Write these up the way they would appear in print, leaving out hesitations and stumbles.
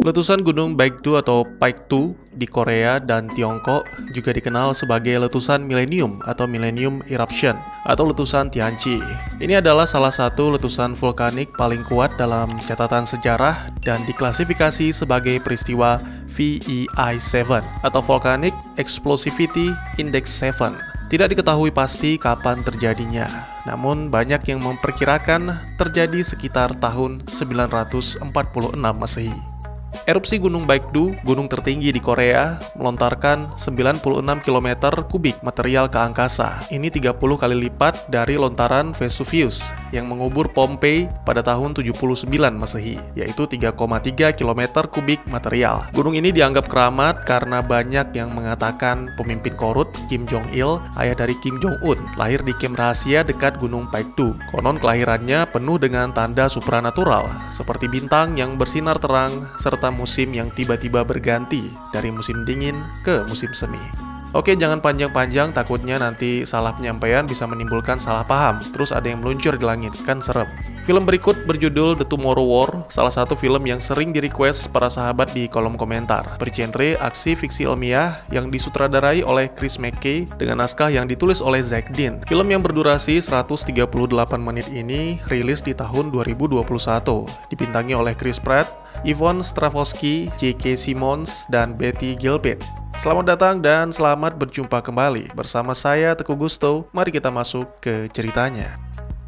Letusan Gunung Baekdu atau Paektu di Korea dan Tiongkok juga dikenal sebagai letusan milenium atau Millennium Eruption atau letusan Tianqi. Ini adalah salah satu letusan vulkanik paling kuat dalam catatan sejarah dan diklasifikasi sebagai peristiwa VEI-7 atau Volcanic Explosivity Index 7. Tidak diketahui pasti kapan terjadinya, namun banyak yang memperkirakan terjadi sekitar tahun 946 Masehi. Erupsi Gunung Baekdu, gunung tertinggi di Korea, melontarkan 96 km kubik material ke angkasa. Ini 30 kali lipat dari lontaran Vesuvius yang mengubur Pompeii pada tahun 79 Masehi, yaitu 3,3 km kubik material. Gunung ini dianggap keramat karena banyak yang mengatakan pemimpin korut Kim Jong-il, ayah dari Kim Jong-un, lahir di camp rahasia dekat Gunung Baekdu. Konon kelahirannya penuh dengan tanda supranatural, seperti bintang yang bersinar terang, serta musim yang tiba-tiba berganti dari musim dingin ke musim semi. Oke, jangan panjang-panjang, takutnya nanti salah penyampaian bisa menimbulkan salah paham, terus ada yang meluncur di langit, kan serem. Film berikut berjudul The Tomorrow War, salah satu film yang sering di-request para sahabat di kolom komentar. Bergenre aksi fiksi ilmiah yang disutradarai oleh Chris McKay dengan naskah yang ditulis oleh Zack Dean. Film yang berdurasi 138 menit ini rilis di tahun 2021, dibintangi oleh Chris Pratt, Yvonne Strahovski, J.K. Simmons, dan Betty Gilpin. Selamat datang dan selamat berjumpa kembali bersama saya Teguh Gusto. Mari kita masuk ke ceritanya.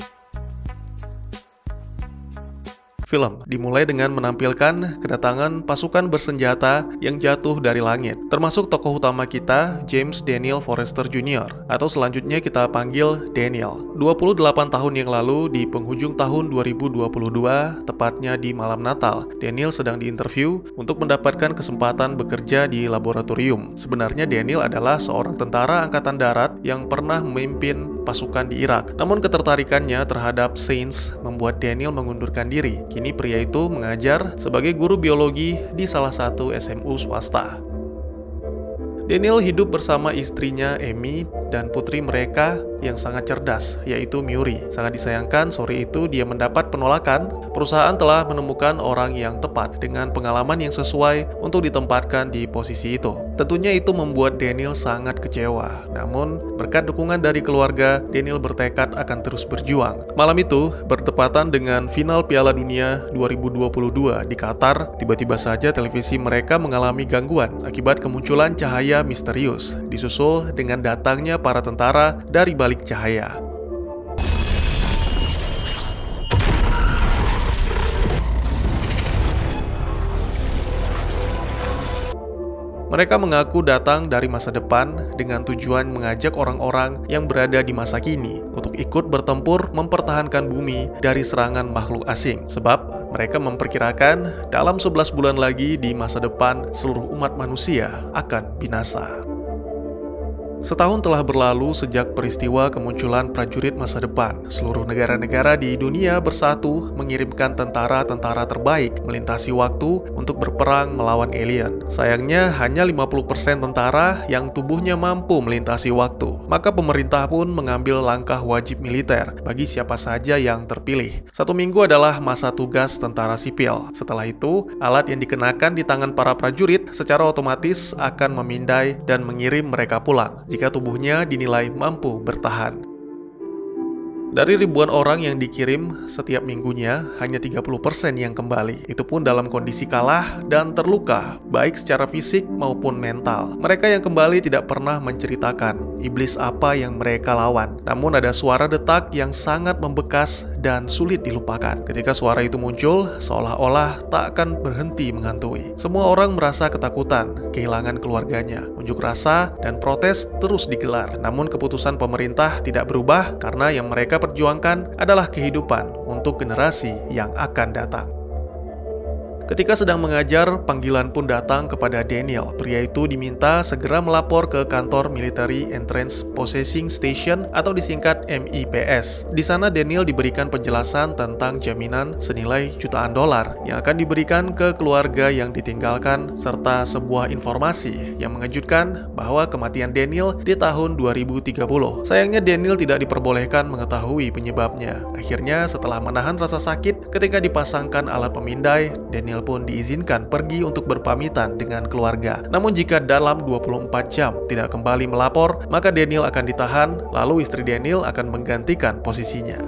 Film dimulai dengan menampilkan kedatangan pasukan bersenjata yang jatuh dari langit, termasuk tokoh utama kita, James Daniel Forrester Jr. atau selanjutnya kita panggil Daniel. 28 tahun yang lalu di penghujung tahun 2022, tepatnya di malam Natal, Daniel sedang diinterview untuk mendapatkan kesempatan bekerja di laboratorium. Sebenarnya Daniel adalah seorang tentara angkatan darat yang pernah memimpin pasukan di Irak. Namun ketertarikannya terhadap sains membuat Daniel mengundurkan diri. Kini pria itu mengajar sebagai guru biologi di salah satu SMU swasta. Daniel hidup bersama istrinya Amy dan putri mereka yang sangat cerdas, yaitu Muri. Sangat disayangkan, sore itu dia mendapat penolakan. Perusahaan telah menemukan orang yang tepat dengan pengalaman yang sesuai untuk ditempatkan di posisi itu. Tentunya itu membuat Daniel sangat kecewa. Namun, berkat dukungan dari keluarga, Daniel bertekad akan terus berjuang. Malam itu, bertepatan dengan final Piala Dunia 2022 di Qatar, tiba-tiba saja televisi mereka mengalami gangguan akibat kemunculan cahaya misterius, disusul dengan datangnya para tentara dari balik cahaya. Mereka mengaku datang dari masa depan dengan tujuan mengajak orang-orang yang berada di masa kini untuk ikut bertempur mempertahankan bumi dari serangan makhluk asing. Sebab mereka memperkirakan dalam 11 bulan lagi di masa depan seluruh umat manusia akan binasa. Setahun telah berlalu sejak peristiwa kemunculan prajurit masa depan. Seluruh negara-negara di dunia bersatu mengirimkan tentara-tentara terbaik melintasi waktu untuk berperang melawan alien. Sayangnya hanya 50% tentara yang tubuhnya mampu melintasi waktu. Maka pemerintah pun mengambil langkah wajib militer bagi siapa saja yang terpilih. 1 minggu adalah masa tugas tentara sipil. Setelah itu, alat yang dikenakan di tangan para prajurit secara otomatis akan memindai dan mengirim mereka pulang jika tubuhnya dinilai mampu bertahan. Dari ribuan orang yang dikirim setiap minggunya, hanya 30% yang kembali. Itu pun dalam kondisi kalah dan terluka, baik secara fisik maupun mental. Mereka yang kembali tidak pernah menceritakan iblis apa yang mereka lawan. Namun ada suara detak yang sangat membekas dan sulit dilupakan. Ketika suara itu muncul, seolah-olah tak akan berhenti menghantui. Semua orang merasa ketakutan, kehilangan keluarganya. Unjuk rasa dan protes terus digelar. Namun keputusan pemerintah tidak berubah karena yang mereka perjuangkan adalah kehidupan untuk generasi yang akan datang. Ketika sedang mengajar, panggilan pun datang kepada Daniel. Pria itu diminta segera melapor ke kantor Military Entrance Processing Station atau disingkat MIPS. Di sana Daniel diberikan penjelasan tentang jaminan senilai jutaan dolar yang akan diberikan ke keluarga yang ditinggalkan, serta sebuah informasi yang mengejutkan bahwa kematian Daniel di tahun 2030. Sayangnya Daniel tidak diperbolehkan mengetahui penyebabnya. Akhirnya setelah menahan rasa sakit ketika dipasangkan alat pemindai, Daniel Daniel pun diizinkan pergi untuk berpamitan dengan keluarga. Namun jika dalam 24 jam tidak kembali melapor, maka Daniel akan ditahan, lalu istri Daniel akan menggantikan posisinya.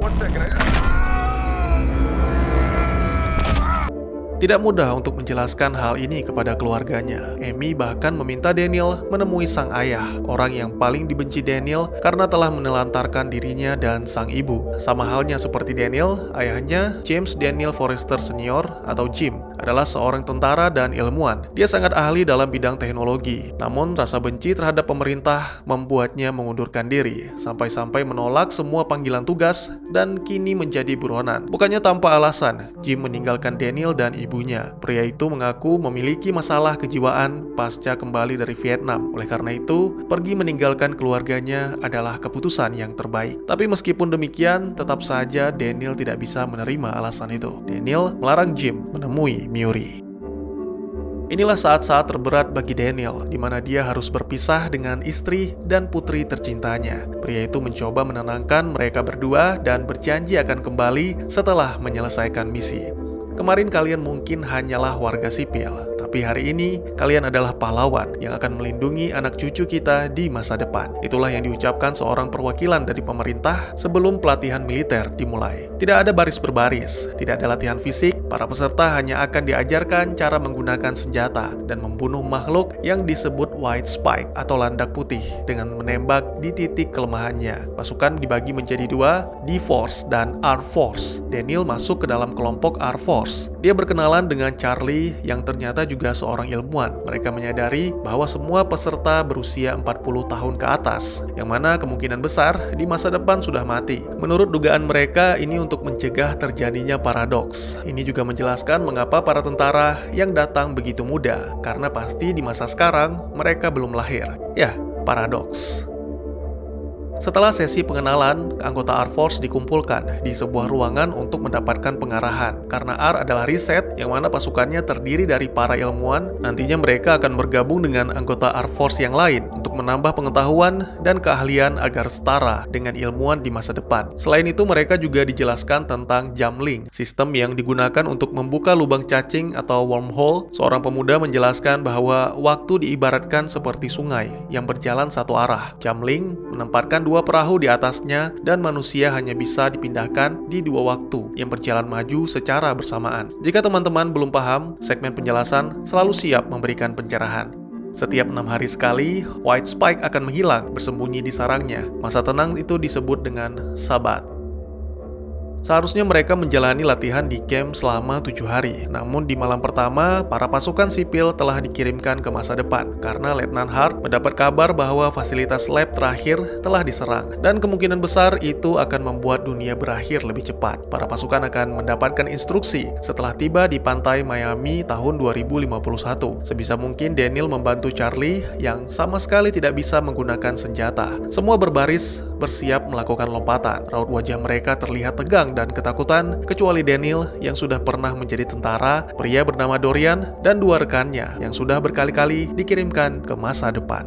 Tidak mudah untuk menjelaskan hal ini kepada keluarganya. Amy bahkan meminta Daniel menemui sang ayah, orang yang paling dibenci Daniel karena telah menelantarkan dirinya dan sang ibu. Sama halnya seperti Daniel, ayahnya, James Daniel Forrester Senior atau Jim, adalah seorang tentara dan ilmuwan. Dia sangat ahli dalam bidang teknologi. Namun rasa benci terhadap pemerintah membuatnya mengundurkan diri, sampai-sampai menolak semua panggilan tugas dan kini menjadi buronan. Bukannya tanpa alasan, Jim meninggalkan Daniel dan ibunya. Pria itu mengaku memiliki masalah kejiwaan pasca kembali dari Vietnam. Oleh karena itu, pergi meninggalkan keluarganya adalah keputusan yang terbaik. Tapi meskipun demikian, tetap saja Daniel tidak bisa menerima alasan itu. Daniel melarang Jim menemui Murray. Inilah saat-saat terberat bagi Daniel, di mana dia harus berpisah dengan istri dan putri tercintanya. Pria itu mencoba menenangkan mereka berdua dan berjanji akan kembali setelah menyelesaikan misi. Kemarin kalian mungkin hanyalah warga sipil, tapi hari ini kalian adalah pahlawan yang akan melindungi anak cucu kita di masa depan. Itulah yang diucapkan seorang perwakilan dari pemerintah sebelum pelatihan militer dimulai. Tidak ada baris berbaris, tidak ada latihan fisik, para peserta hanya akan diajarkan cara menggunakan senjata dan membunuh makhluk yang disebut White Spike atau landak putih dengan menembak di titik kelemahannya. Pasukan dibagi menjadi dua, D-Force dan R-Force. Daniel masuk ke dalam kelompok R-Force. Dia berkenalan dengan Charlie yang ternyata juga seorang ilmuwan. Mereka menyadari bahwa semua peserta berusia 40 tahun ke atas, yang mana kemungkinan besar di masa depan sudah mati. Menurut dugaan mereka, ini untuk mencegah terjadinya paradoks. Ini juga menjelaskan mengapa para tentara yang datang begitu muda, karena pasti di masa sekarang mereka belum lahir. Ya, paradoks. Setelah sesi pengenalan, anggota R-Force dikumpulkan di sebuah ruangan untuk mendapatkan pengarahan. Karena R adalah riset, yang mana pasukannya terdiri dari para ilmuwan, nantinya mereka akan bergabung dengan anggota R-Force yang lain untuk menambah pengetahuan dan keahlian agar setara dengan ilmuwan di masa depan. Selain itu, mereka juga dijelaskan tentang Jamling, sistem yang digunakan untuk membuka lubang cacing atau wormhole. Seorang pemuda menjelaskan bahwa waktu diibaratkan seperti sungai yang berjalan satu arah. Jamling menempatkan dua perahu di atasnya dan manusia hanya bisa dipindahkan di dua waktu yang berjalan maju secara bersamaan. Jika teman-teman belum paham, segmen penjelasan selalu siap memberikan pencerahan. Setiap 6 hari sekali, White Spike akan menghilang bersembunyi di sarangnya. Masa tenang itu disebut dengan Sabat. Seharusnya mereka menjalani latihan di camp selama 7 hari. Namun di malam pertama, para pasukan sipil telah dikirimkan ke masa depan karena Letnan Hart mendapat kabar bahwa fasilitas lab terakhir telah diserang dan kemungkinan besar itu akan membuat dunia berakhir lebih cepat. Para pasukan akan mendapatkan instruksi setelah tiba di pantai Miami tahun 2051. Sebisa mungkin Daniel membantu Charlie yang sama sekali tidak bisa menggunakan senjata. Semua berbaris bersiap melakukan lompatan. Raut wajah mereka terlihat tegang dan ketakutan, kecuali Daniel yang sudah pernah menjadi tentara, pria bernama Dorian, dan dua rekannya yang sudah berkali-kali dikirimkan ke masa depan.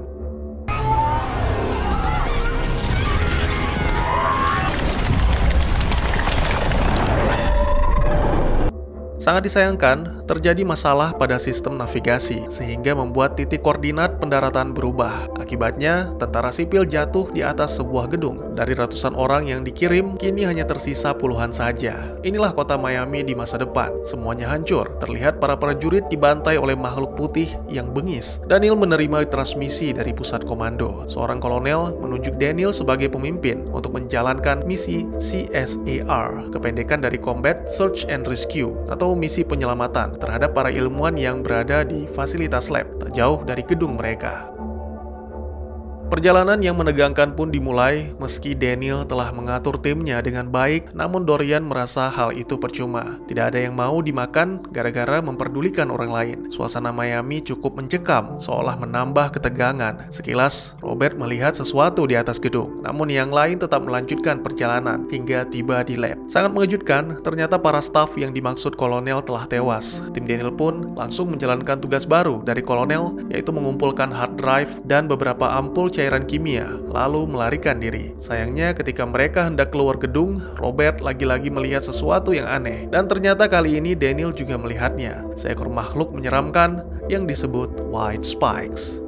Sangat disayangkan, terjadi masalah pada sistem navigasi, sehingga membuat titik koordinat pendaratan berubah. Akibatnya, tentara sipil jatuh di atas sebuah gedung. Dari ratusan orang yang dikirim, kini hanya tersisa puluhan saja. Inilah kota Miami di masa depan. Semuanya hancur. Terlihat para prajurit dibantai oleh makhluk putih yang bengis. Daniel menerima transmisi dari pusat komando. Seorang kolonel menunjuk Daniel sebagai pemimpin untuk menjalankan misi CSAR, kependekan dari Combat Search and Rescue, atau misi penyelamatan terhadap para ilmuwan yang berada di fasilitas lab tak jauh dari gedung mereka. Perjalanan yang menegangkan pun dimulai meski Daniel telah mengatur timnya dengan baik, namun Dorian merasa hal itu percuma. Tidak ada yang mau dimakan gara-gara memperdulikan orang lain. Suasana Miami cukup mencekam, seolah menambah ketegangan. Sekilas, Robert melihat sesuatu di atas gedung, namun yang lain tetap melanjutkan perjalanan hingga tiba di lab. Sangat mengejutkan, ternyata para staf yang dimaksud kolonel telah tewas. Tim Daniel pun langsung menjalankan tugas baru dari kolonel, yaitu mengumpulkan hard drive dan beberapa ampul cairan cairan kimia, lalu melarikan diri. Sayangnya ketika mereka hendak keluar gedung, Robert lagi-lagi melihat sesuatu yang aneh. Dan ternyata kali ini Daniel juga melihatnya, seekor makhluk menyeramkan yang disebut White Spikes.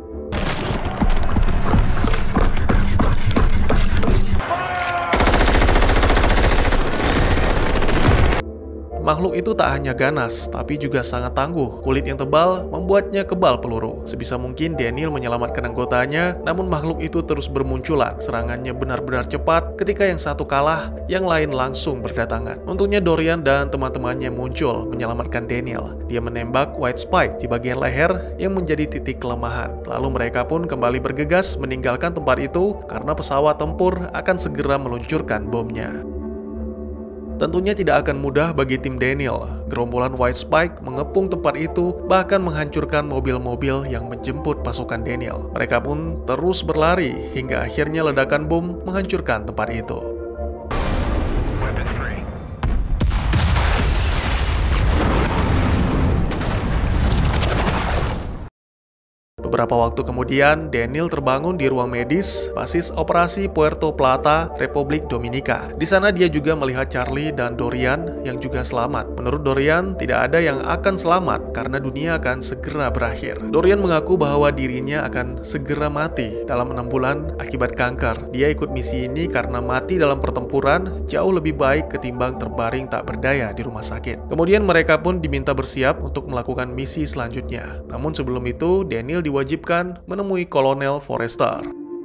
Makhluk itu tak hanya ganas, tapi juga sangat tangguh. Kulit yang tebal membuatnya kebal peluru. Sebisa mungkin Daniel menyelamatkan anggotanya, namun makhluk itu terus bermunculan. Serangannya benar-benar cepat. Ketika yang satu kalah, yang lain langsung berdatangan. Untungnya Dorian dan teman-temannya muncul menyelamatkan Daniel. Dia menembak White Spike di bagian leher yang menjadi titik kelemahan. Lalu mereka pun kembali bergegas meninggalkan tempat itu karena pesawat tempur akan segera meluncurkan bomnya. Tentunya tidak akan mudah bagi tim Daniel. Gerombolan White Spike mengepung tempat itu, bahkan menghancurkan mobil-mobil yang menjemput pasukan Daniel. Mereka pun terus berlari, hingga akhirnya ledakan bom menghancurkan tempat itu. Beberapa waktu kemudian, Daniel terbangun di ruang medis basis operasi Puerto Plata, Republik Dominika. Di sana dia juga melihat Charlie dan Dorian yang juga selamat. Menurut Dorian, tidak ada yang akan selamat karena dunia akan segera berakhir. Dorian mengaku bahwa dirinya akan segera mati dalam 6 bulan akibat kanker. Dia ikut misi ini karena mati dalam pertempuran jauh lebih baik ketimbang terbaring tak berdaya di rumah sakit. Kemudian mereka pun diminta bersiap untuk melakukan misi selanjutnya. Namun sebelum itu, Daniel diwajibkan menemui Kolonel Forrester.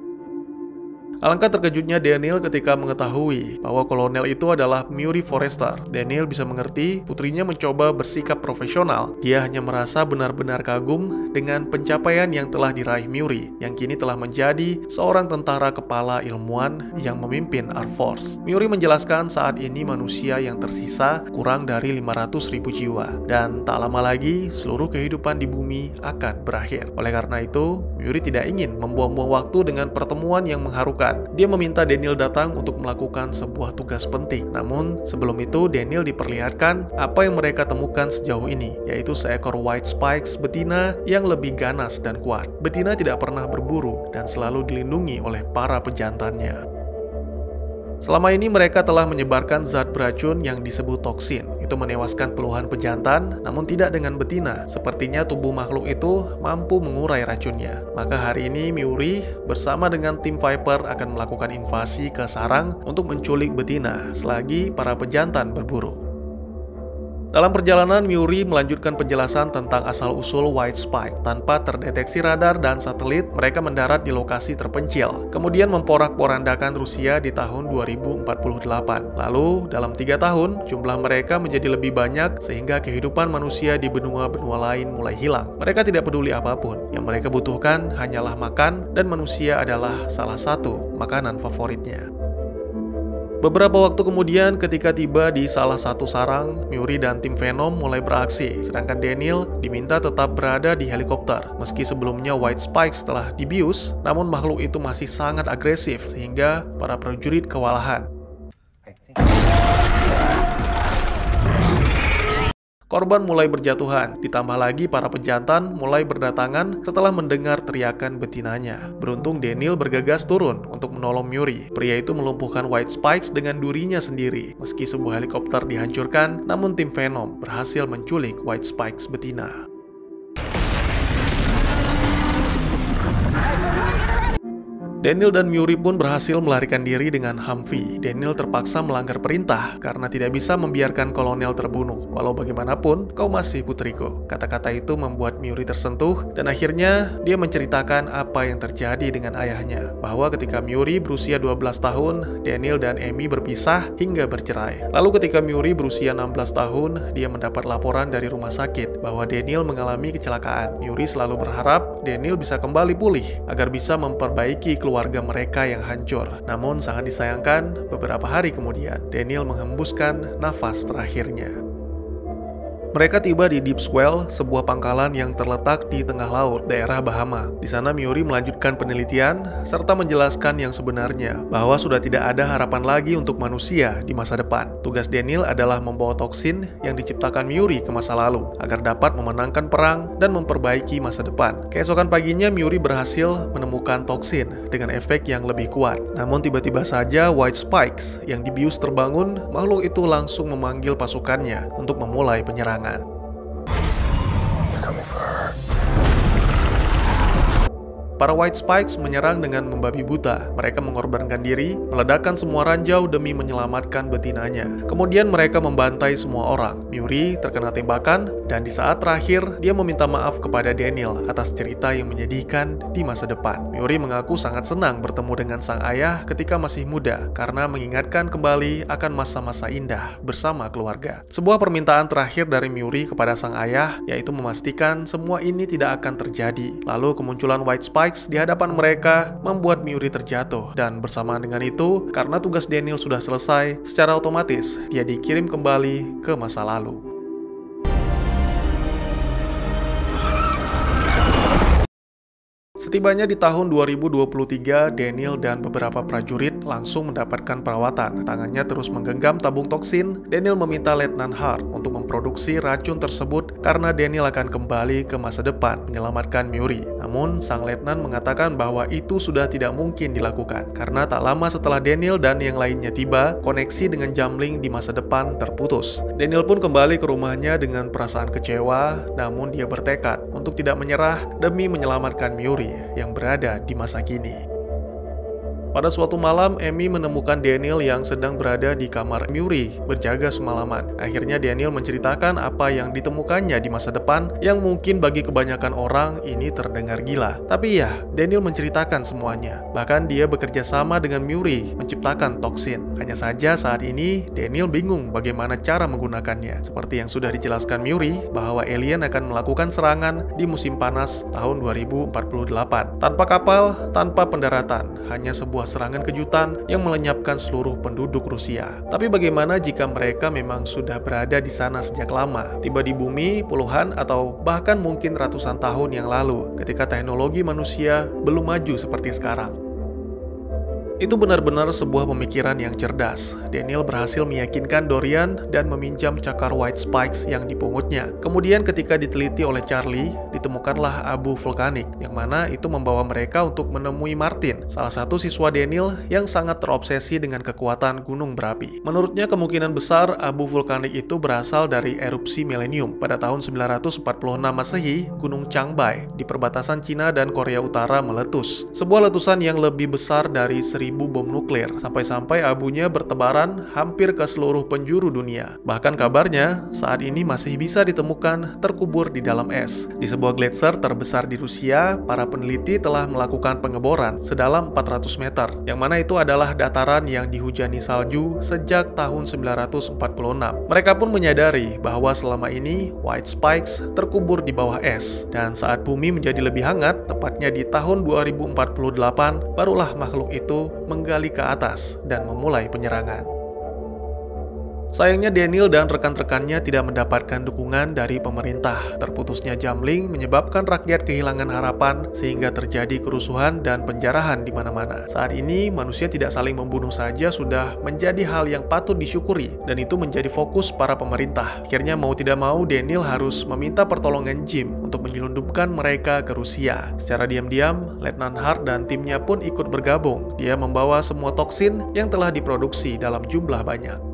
Alangkah terkejutnya Daniel ketika mengetahui bahwa kolonel itu adalah Murray Forrester. Daniel bisa mengerti putrinya mencoba bersikap profesional. Dia hanya merasa benar-benar kagum dengan pencapaian yang telah diraih Murray, yang kini telah menjadi seorang tentara kepala ilmuwan yang memimpin Air Force. Murray menjelaskan saat ini manusia yang tersisa kurang dari 500.000 jiwa, dan tak lama lagi seluruh kehidupan di bumi akan berakhir. Oleh karena itu, Murray tidak ingin membuang-buang waktu dengan pertemuan yang mengharukan. Dia meminta Daniel datang untuk melakukan sebuah tugas penting. Namun, sebelum itu Daniel diperlihatkan apa yang mereka temukan sejauh ini, yaitu seekor White Spikes betina yang lebih ganas dan kuat. Betina tidak pernah berburu dan selalu dilindungi oleh para pejantannya. Selama ini mereka telah menyebarkan zat beracun yang disebut toksin. Itu menewaskan puluhan pejantan, namun tidak dengan betina. Sepertinya tubuh makhluk itu mampu mengurai racunnya. Maka hari ini Murray bersama dengan tim Viper akan melakukan invasi ke sarang untuk menculik betina selagi para pejantan berburu. Dalam perjalanan, Murray melanjutkan penjelasan tentang asal-usul White Spike. Tanpa terdeteksi radar dan satelit, mereka mendarat di lokasi terpencil, kemudian memporak-porandakan Rusia di tahun 2048. Lalu, dalam 3 tahun, jumlah mereka menjadi lebih banyak sehingga kehidupan manusia di benua-benua lain mulai hilang. Mereka tidak peduli apapun. Yang mereka butuhkan hanyalah makan, dan manusia adalah salah satu makanan favoritnya. Beberapa waktu kemudian, ketika tiba di salah satu sarang, Murray dan tim Venom mulai beraksi, sedangkan Daniel diminta tetap berada di helikopter. Meski sebelumnya White Spikes telah dibius, namun makhluk itu masih sangat agresif sehingga para prajurit kewalahan. Korban mulai berjatuhan, ditambah lagi para pejantan mulai berdatangan setelah mendengar teriakan betinanya. Beruntung Daniel bergegas turun untuk menolong Murray. Pria itu melumpuhkan White Spikes dengan durinya sendiri. Meski sebuah helikopter dihancurkan, namun tim Venom berhasil menculik White Spikes betina. Daniel dan Murray pun berhasil melarikan diri dengan Humvee. Daniel terpaksa melanggar perintah karena tidak bisa membiarkan kolonel terbunuh. Walau bagaimanapun, kau masih putriku. Kata-kata itu membuat Murray tersentuh dan akhirnya dia menceritakan apa yang terjadi dengan ayahnya. Bahwa ketika Murray berusia 12 tahun, Daniel dan Amy berpisah hingga bercerai. Lalu ketika Murray berusia 16 tahun, dia mendapat laporan dari rumah sakit bahwa Daniel mengalami kecelakaan. Murray selalu berharap Daniel bisa kembali pulih agar bisa memperbaiki keluarga mereka yang hancur. Namun sangat disayangkan, beberapa hari kemudian Daniel menghembuskan nafas terakhirnya. Mereka tiba di Deep Swell, sebuah pangkalan yang terletak di tengah laut, daerah Bahama. Di sana Murie melanjutkan penelitian, serta menjelaskan yang sebenarnya, bahwa sudah tidak ada harapan lagi untuk manusia di masa depan. Tugas Daniel adalah membawa toksin yang diciptakan Murie ke masa lalu, agar dapat memenangkan perang dan memperbaiki masa depan. Keesokan paginya, Murie berhasil menemukan toksin dengan efek yang lebih kuat. Namun tiba-tiba saja White Spikes yang dibius terbangun, makhluk itu langsung memanggil pasukannya untuk memulai penyerangan. Para White Spikes menyerang dengan membabi buta. Mereka mengorbankan diri, meledakkan semua ranjau demi menyelamatkan betinanya. Kemudian mereka membantai semua orang. Murie terkena tembakan, dan di saat terakhir, dia meminta maaf kepada Daniel atas cerita yang menyedihkan di masa depan. Murie mengaku sangat senang bertemu dengan sang ayah ketika masih muda, karena mengingatkan kembali akan masa-masa indah bersama keluarga. Sebuah permintaan terakhir dari Murie kepada sang ayah, yaitu memastikan semua ini tidak akan terjadi. Lalu kemunculan White Spikes di hadapan mereka membuat Murie terjatuh, dan bersamaan dengan itu, karena tugas Daniel sudah selesai, secara otomatis dia dikirim kembali ke masa lalu. Setibanya di tahun 2023, Daniel dan beberapa prajurit langsung mendapatkan perawatan. Tangannya terus menggenggam tabung toksin. Daniel meminta Letnan Hart untuk memproduksi racun tersebut karena Daniel akan kembali ke masa depan menyelamatkan Murie. Namun, sang letnan mengatakan bahwa itu sudah tidak mungkin dilakukan karena tak lama setelah Daniel dan yang lainnya tiba, koneksi dengan Jamling di masa depan terputus. Daniel pun kembali ke rumahnya dengan perasaan kecewa, namun dia bertekad untuk tidak menyerah demi menyelamatkan Murie yang berada di masa kini. Pada suatu malam, Amy menemukan Daniel yang sedang berada di kamar Murie, berjaga semalaman. Akhirnya Daniel menceritakan apa yang ditemukannya di masa depan, yang mungkin bagi kebanyakan orang ini terdengar gila. Tapi ya, Daniel menceritakan semuanya. Bahkan dia bekerja sama dengan Murie menciptakan toksin. Hanya saja saat ini, Daniel bingung bagaimana cara menggunakannya. Seperti yang sudah dijelaskan Murie, bahwa alien akan melakukan serangan di musim panas tahun 2048. Tanpa kapal, tanpa pendaratan, hanya sebuah serangan kejutan yang melenyapkan seluruh penduduk Rusia. Tapi bagaimana jika mereka memang sudah berada di sana sejak lama, tiba di bumi puluhan atau bahkan mungkin ratusan tahun yang lalu, ketika teknologi manusia belum maju seperti sekarang? Itu benar-benar sebuah pemikiran yang cerdas. Daniel berhasil meyakinkan Dorian dan meminjam cakar White Spikes yang dipungutnya. Kemudian ketika diteliti oleh Charlie, ditemukanlah abu vulkanik, yang mana itu membawa mereka untuk menemui Martin, salah satu siswa Daniel yang sangat terobsesi dengan kekuatan gunung berapi. Menurutnya kemungkinan besar abu vulkanik itu berasal dari erupsi milenium. Pada tahun 946 Masehi, Gunung Changbai di perbatasan Cina dan Korea Utara meletus. Sebuah letusan yang lebih besar dari 1000 bom nuklir, sampai-sampai abunya bertebaran hampir ke seluruh penjuru dunia. Bahkan kabarnya, saat ini masih bisa ditemukan terkubur di dalam es. Di sebuah gletser terbesar di Rusia, para peneliti telah melakukan pengeboran sedalam 400 meter, yang mana itu adalah dataran yang dihujani salju sejak tahun 946. Mereka pun menyadari bahwa selama ini White Spikes terkubur di bawah es, dan saat bumi menjadi lebih hangat, tepatnya di tahun 2048, barulah makhluk itu menggali ke atas dan memulai penyerangan. Sayangnya Daniel dan rekan-rekannya tidak mendapatkan dukungan dari pemerintah. Terputusnya Jamling menyebabkan rakyat kehilangan harapan sehingga terjadi kerusuhan dan penjarahan di mana-mana. Saat ini manusia tidak saling membunuh saja sudah menjadi hal yang patut disyukuri, dan itu menjadi fokus para pemerintah. Akhirnya mau tidak mau Daniel harus meminta pertolongan Jim untuk menyelundupkan mereka ke Rusia. Secara diam-diam, Letnan Hart dan timnya pun ikut bergabung. Dia membawa semua toksin yang telah diproduksi dalam jumlah banyak.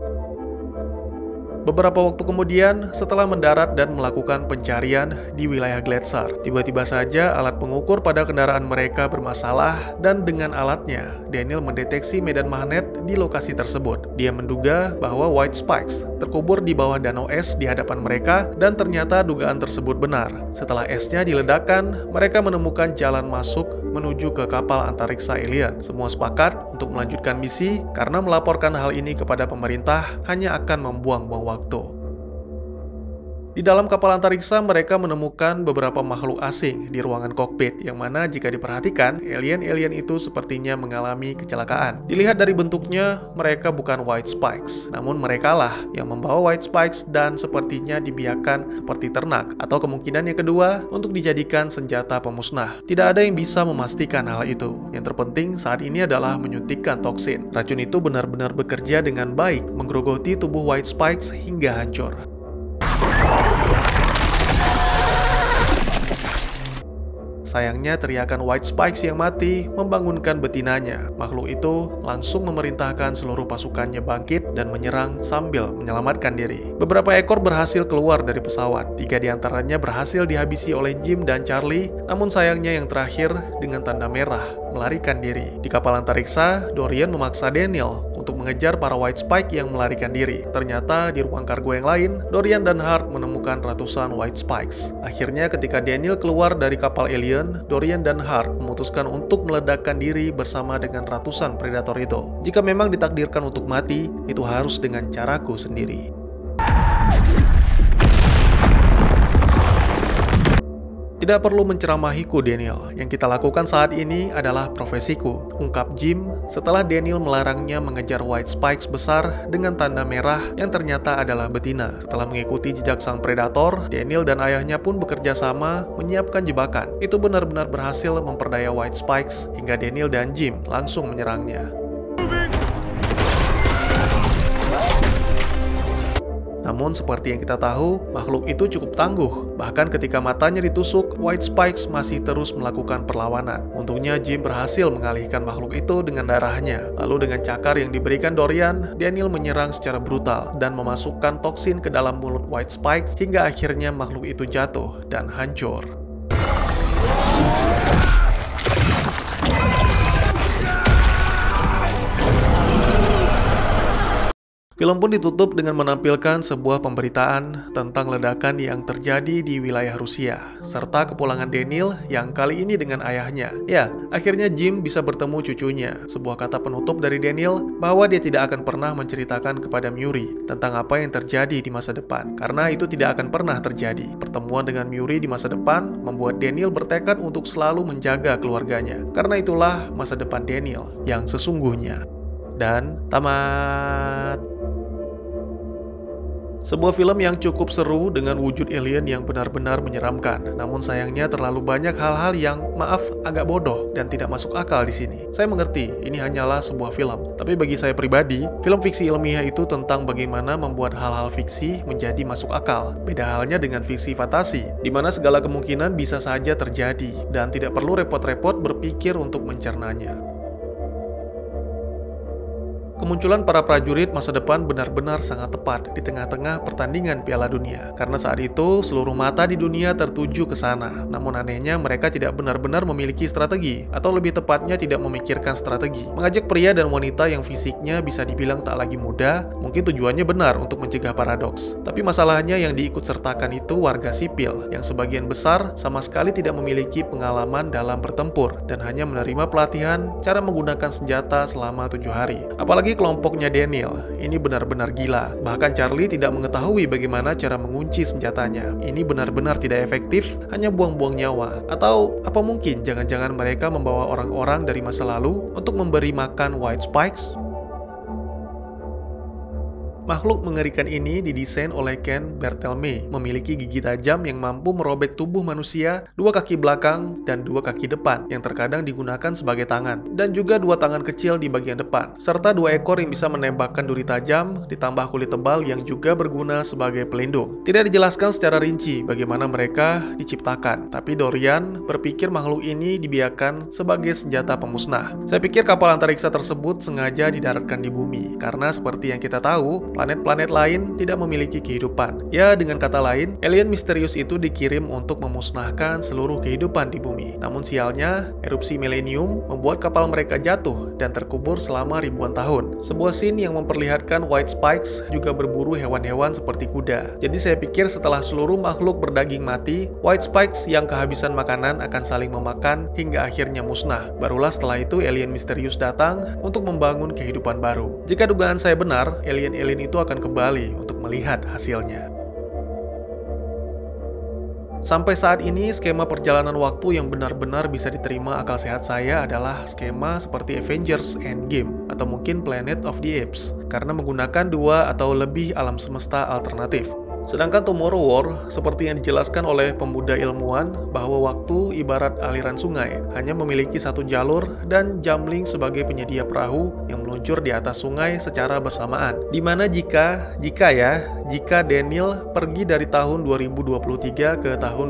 Beberapa waktu kemudian, setelah mendarat dan melakukan pencarian di wilayah Gletser, tiba-tiba saja alat pengukur pada kendaraan mereka bermasalah, dan dengan alatnya, Daniel mendeteksi medan magnet di lokasi tersebut. Dia menduga bahwa White Spikes terkubur di bawah danau es di hadapan mereka, dan ternyata dugaan tersebut benar. Setelah esnya diledakkan, mereka menemukan jalan masuk menuju ke kapal antariksa alien. Semua sepakat untuk melanjutkan misi karena melaporkan hal ini kepada pemerintah hanya akan membuang-buang waktu. Di dalam kapal antariksa, mereka menemukan beberapa makhluk asing di ruangan kokpit, yang mana jika diperhatikan, alien-alien itu sepertinya mengalami kecelakaan. Dilihat dari bentuknya, mereka bukan White Spikes, namun merekalah yang membawa White Spikes dan sepertinya dibiarkan seperti ternak, atau kemungkinan yang kedua, untuk dijadikan senjata pemusnah. Tidak ada yang bisa memastikan hal itu. Yang terpenting saat ini adalah menyuntikkan toksin. Racun itu benar-benar bekerja dengan baik, menggerogoti tubuh White Spikes hingga hancur. Sayangnya teriakan White Spikes yang mati membangunkan betinanya. Makhluk itu langsung memerintahkan seluruh pasukannya bangkit dan menyerang sambil menyelamatkan diri. Beberapa ekor berhasil keluar dari pesawat. 3 diantaranya berhasil dihabisi oleh Jim dan Charlie, namun sayangnya yang terakhir dengan tanda merah melarikan diri. Di kapal antariksa, Dorian memaksa Daniel untuk mengejar para White Spike yang melarikan diri. Ternyata di ruang kargo yang lain, Dorian dan Hart menemukan ratusan White Spikes. Akhirnya ketika Daniel keluar dari kapal alien, Dorian dan Hart memutuskan untuk meledakkan diri bersama dengan ratusan predator itu. Jika memang ditakdirkan untuk mati, itu harus dengan caraku sendiri. Tidak perlu menceramahiku, Daniel. Yang kita lakukan saat ini adalah profesiku, ungkap Jim setelah Daniel melarangnya mengejar White Spikes besar dengan tanda merah yang ternyata adalah betina. Setelah mengikuti jejak sang predator, Daniel dan ayahnya pun bekerja sama menyiapkan jebakan. Itu benar-benar berhasil memperdaya White Spikes hingga Daniel dan Jim langsung menyerangnya. Namun seperti yang kita tahu, makhluk itu cukup tangguh. Bahkan ketika matanya ditusuk, White Spikes masih terus melakukan perlawanan. Untungnya Jim berhasil mengalihkan makhluk itu dengan darahnya. Lalu dengan cakar yang diberikan Dorian, Daniel menyerang secara brutal dan memasukkan toksin ke dalam mulut White Spikes hingga akhirnya makhluk itu jatuh dan hancur. Film pun ditutup dengan menampilkan sebuah pemberitaan tentang ledakan yang terjadi di wilayah Rusia, serta kepulangan Daniel yang kali ini dengan ayahnya. Ya, akhirnya Jim bisa bertemu cucunya. Sebuah kata penutup dari Daniel bahwa dia tidak akan pernah menceritakan kepada Muri tentang apa yang terjadi di masa depan, karena itu tidak akan pernah terjadi. Pertemuan dengan Muri di masa depan membuat Daniel bertekad untuk selalu menjaga keluarganya, karena itulah masa depan Daniel yang sesungguhnya. Dan tamat. Sebuah film yang cukup seru dengan wujud alien yang benar-benar menyeramkan. Namun sayangnya terlalu banyak hal-hal yang maaf agak bodoh dan tidak masuk akal di sini. Saya mengerti ini hanyalah sebuah film, tapi bagi saya pribadi, film fiksi ilmiah itu tentang bagaimana membuat hal-hal fiksi menjadi masuk akal. Beda halnya dengan fiksi fantasi, di mana segala kemungkinan bisa saja terjadi dan tidak perlu repot-repot berpikir untuk mencernanya. Kemunculan para prajurit masa depan benar-benar sangat tepat di tengah-tengah pertandingan Piala Dunia. Karena saat itu, seluruh mata di dunia tertuju ke sana. Namun anehnya, mereka tidak benar-benar memiliki strategi, atau lebih tepatnya tidak memikirkan strategi. Mengajak pria dan wanita yang fisiknya bisa dibilang tak lagi muda, mungkin tujuannya benar untuk mencegah paradoks. Tapi masalahnya yang diikut-sertakan itu warga sipil, yang sebagian besar sama sekali tidak memiliki pengalaman dalam bertempur, dan hanya menerima pelatihan cara menggunakan senjata selama 7 hari. Apalagi kelompoknya Daniel, ini benar-benar gila. Bahkan Charlie tidak mengetahui bagaimana cara mengunci senjatanya. Ini benar-benar tidak efektif, hanya buang-buang nyawa. Atau apa mungkin jangan-jangan mereka membawa orang-orang dari masa lalu untuk memberi makan White Spikes? Makhluk mengerikan ini didesain oleh Ken Barthelme, memiliki gigi tajam yang mampu merobek tubuh manusia, 2 kaki belakang dan 2 kaki depan yang terkadang digunakan sebagai tangan, dan juga 2 tangan kecil di bagian depan, serta 2 ekor yang bisa menembakkan duri tajam, ditambah kulit tebal yang juga berguna sebagai pelindung. Tidak dijelaskan secara rinci bagaimana mereka diciptakan, tapi Dorian berpikir makhluk ini dibiarkan sebagai senjata pemusnah. Saya pikir kapal antariksa tersebut sengaja didaratkan di bumi, karena seperti yang kita tahu, planet-planet lain tidak memiliki kehidupan. Ya, dengan kata lain, alien misterius itu dikirim untuk memusnahkan seluruh kehidupan di bumi. Namun sialnya, erupsi milenium membuat kapal mereka jatuh dan terkubur selama ribuan tahun. Sebuah scene yang memperlihatkan White Spikes juga berburu hewan-hewan seperti kuda. Jadi saya pikir setelah seluruh makhluk berdaging mati, White Spikes yang kehabisan makanan akan saling memakan hingga akhirnya musnah. Barulah setelah itu alien misterius datang untuk membangun kehidupan baru. Jika dugaan saya benar, alien-alien itu akan kembali untuk melihat hasilnya. Sampai saat ini, skema perjalanan waktu yang benar-benar bisa diterima akal sehat saya adalah skema seperti Avengers Endgame atau mungkin Planet of the Apes, karena menggunakan 2 atau lebih alam semesta alternatif. Sedangkan Tomorrow War, seperti yang dijelaskan oleh pemuda ilmuwan, bahwa waktu ibarat aliran sungai, hanya memiliki satu jalur dan Jamling sebagai penyedia perahu yang meluncur di atas sungai secara bersamaan. Dimana jika Daniel pergi dari tahun 2023 ke tahun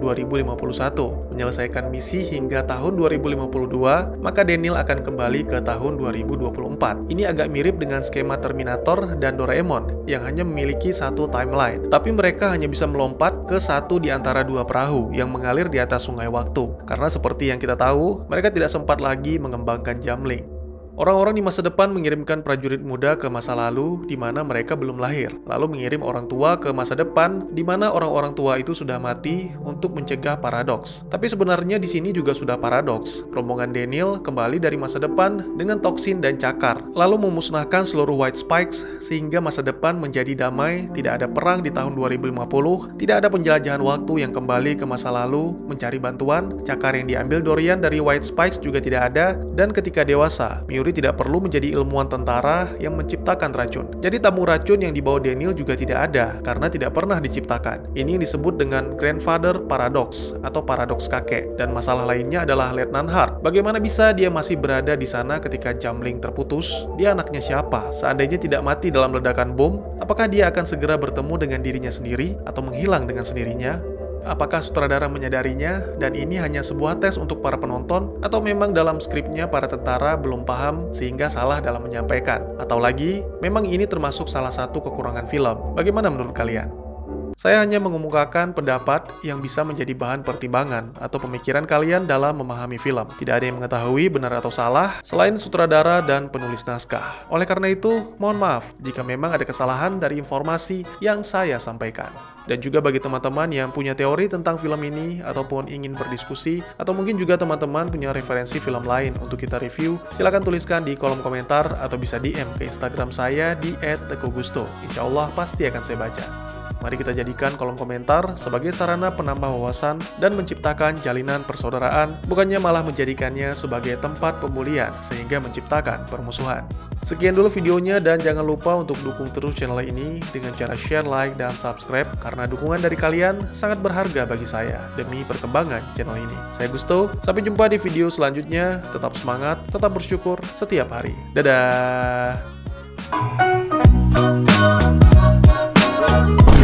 2051, menyelesaikan misi hingga tahun 2052, maka Daniel akan kembali ke tahun 2024. Ini agak mirip dengan skema Terminator dan Doraemon yang hanya memiliki satu timeline, tapi mereka hanya bisa melompat ke satu di antara 2 perahu yang mengalir di atas sungai waktu. Karena seperti yang kita tahu, mereka tidak sempat lagi mengembangkan Jamling. Orang-orang di masa depan mengirimkan prajurit muda ke masa lalu di mana mereka belum lahir, lalu mengirim orang tua ke masa depan di mana orang-orang tua itu sudah mati untuk mencegah paradoks. Tapi sebenarnya di sini juga sudah paradoks. Rombongan Daniel kembali dari masa depan dengan toksin dan cakar, lalu memusnahkan seluruh White Spikes sehingga masa depan menjadi damai, tidak ada perang di tahun 2050, tidak ada penjelajahan waktu yang kembali ke masa lalu mencari bantuan, cakar yang diambil Dorian dari White Spikes juga tidak ada, dan ketika dewasa, Miuri tidak perlu menjadi ilmuwan tentara yang menciptakan racun. Jadi tamu racun yang dibawa Daniel juga tidak ada, karena tidak pernah diciptakan. Ini yang disebut dengan grandfather paradox atau paradoks kakek. Dan masalah lainnya adalah Lieutenant Hart. Bagaimana bisa dia masih berada di sana ketika Jamling terputus? Dia anaknya siapa? Seandainya tidak mati dalam ledakan bom, apakah dia akan segera bertemu dengan dirinya sendiri atau menghilang dengan sendirinya? Apakah sutradara menyadarinya dan ini hanya sebuah tes untuk para penonton, atau memang dalam skripnya para tentara belum paham sehingga salah dalam menyampaikan? Atau lagi, memang ini termasuk salah satu kekurangan film? Bagaimana menurut kalian? Saya hanya mengemukakan pendapat yang bisa menjadi bahan pertimbangan atau pemikiran kalian dalam memahami film. Tidak ada yang mengetahui benar atau salah selain sutradara dan penulis naskah. Oleh karena itu, mohon maaf jika memang ada kesalahan dari informasi yang saya sampaikan. Dan juga bagi teman-teman yang punya teori tentang film ini ataupun ingin berdiskusi, atau mungkin juga teman-teman punya referensi film lain untuk kita review, silakan tuliskan di kolom komentar atau bisa DM ke Instagram saya di @tegugusto. Insya Allah pasti akan saya baca. Mari kita jadikan kolom komentar sebagai sarana penambah wawasan dan menciptakan jalinan persaudaraan, bukannya malah menjadikannya sebagai tempat pemulihan sehingga menciptakan permusuhan. Sekian dulu videonya dan jangan lupa untuk dukung terus channel ini dengan cara share, like, dan subscribe karena dukungan dari kalian sangat berharga bagi saya demi perkembangan channel ini. Saya Gusto, sampai jumpa di video selanjutnya. Tetap semangat, tetap bersyukur setiap hari. Dadah!